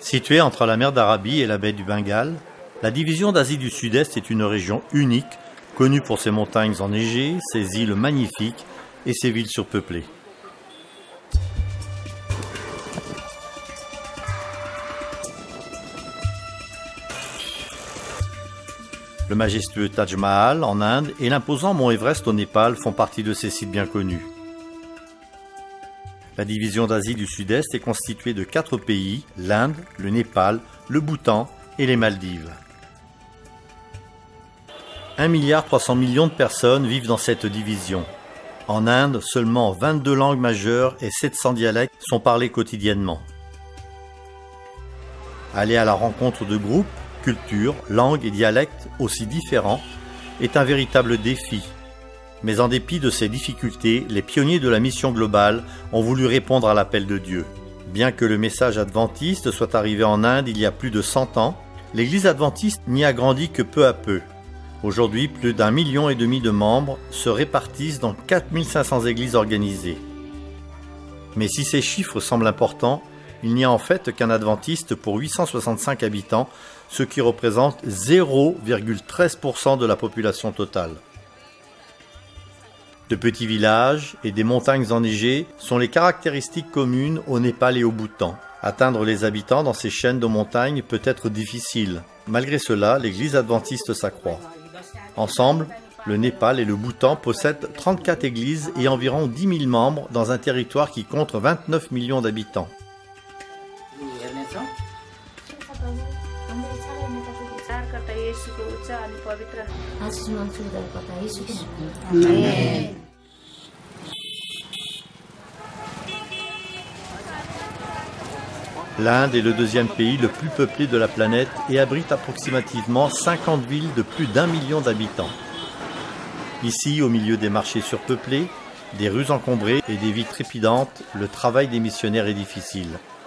Située entre la mer d'Arabie et la baie du Bengale, la division d'Asie du Sud-Est est une région unique, connue pour ses montagnes enneigées, ses îles magnifiques et ses villes surpeuplées. Le majestueux Taj Mahal en Inde et l'imposant mont Everest au Népal font partie de ces sites bien connus. La division d'Asie du Sud-Est est constituée de 4 pays, l'Inde, le Népal, le Bhoutan et les Maldives. 1,3 milliard de personnes vivent dans cette division. En Inde, seulement 22 langues majeures et 700 dialectes sont parlés quotidiennement. Aller à la rencontre de groupes, cultures, langues et dialectes aussi différents est un véritable défi. Mais en dépit de ces difficultés, les pionniers de la mission globale ont voulu répondre à l'appel de Dieu. Bien que le message adventiste soit arrivé en Inde il y a plus de 100 ans, l'Église adventiste n'y a grandi que peu à peu. Aujourd'hui, plus d'1,5 million de membres se répartissent dans 4500 églises organisées. Mais si ces chiffres semblent importants, il n'y a en fait qu'un adventiste pour 865 habitants, ce qui représente 0,13% de la population totale. De petits villages et des montagnes enneigées sont les caractéristiques communes au Népal et au Bhoutan. Atteindre les habitants dans ces chaînes de montagnes peut être difficile. Malgré cela, l'Église adventiste s'accroît. Ensemble, le Népal et le Bhoutan possèdent 34 églises et environ 10 000 membres dans un territoire qui compte 29 millions d'habitants. L'Inde est le deuxième pays le plus peuplé de la planète et abrite approximativement 50 villes de plus d'1 million d'habitants. Ici, au milieu des marchés surpeuplés, des rues encombrées et des vies trépidantes, le travail des missionnaires est difficile.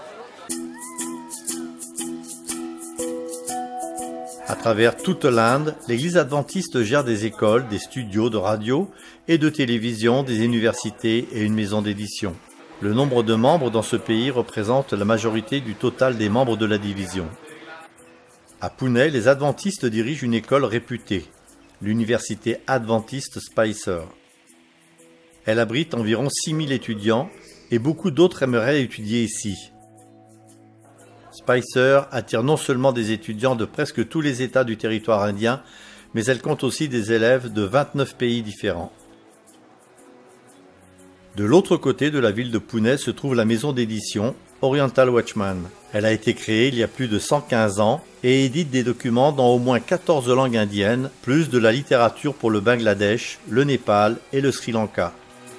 À travers toute l'Inde, l'Église adventiste gère des écoles, des studios de radio et de télévision, des universités et une maison d'édition. Le nombre de membres dans ce pays représente la majorité du total des membres de la division. À Pune, les adventistes dirigent une école réputée, l'université adventiste Spicer. Elle abrite environ 6000 étudiants et beaucoup d'autres aimeraient étudier ici. Spicer attire non seulement des étudiants de presque tous les États du territoire indien, mais elle compte aussi des élèves de 29 pays différents. De l'autre côté de la ville de Pune se trouve la maison d'édition Oriental Watchman. Elle a été créée il y a plus de 115 ans et édite des documents dans au moins 14 langues indiennes, plus de la littérature pour le Bangladesh, le Népal et le Sri Lanka.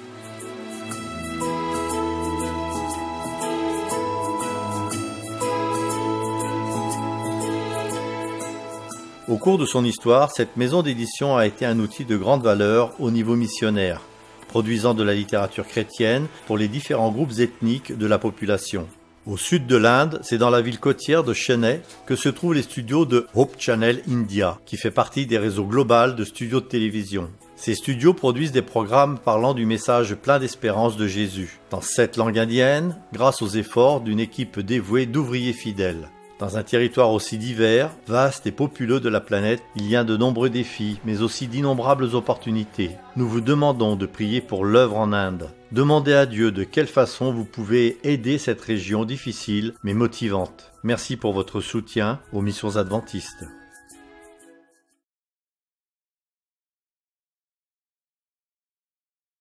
Au cours de son histoire, cette maison d'édition a été un outil de grande valeur au niveau missionnaire, produisant de la littérature chrétienne pour les différents groupes ethniques de la population. Au sud de l'Inde, c'est dans la ville côtière de Chennai que se trouvent les studios de Hope Channel India, qui fait partie des réseaux globaux de studios de télévision. Ces studios produisent des programmes parlant du message plein d'espérance de Jésus, dans 7 langues indiennes, grâce aux efforts d'une équipe dévouée d'ouvriers fidèles. Dans un territoire aussi divers, vaste et populeux de la planète, il y a de nombreux défis, mais aussi d'innombrables opportunités. Nous vous demandons de prier pour l'œuvre en Inde. Demandez à Dieu de quelle façon vous pouvez aider cette région difficile mais motivante. Merci pour votre soutien aux missions adventistes.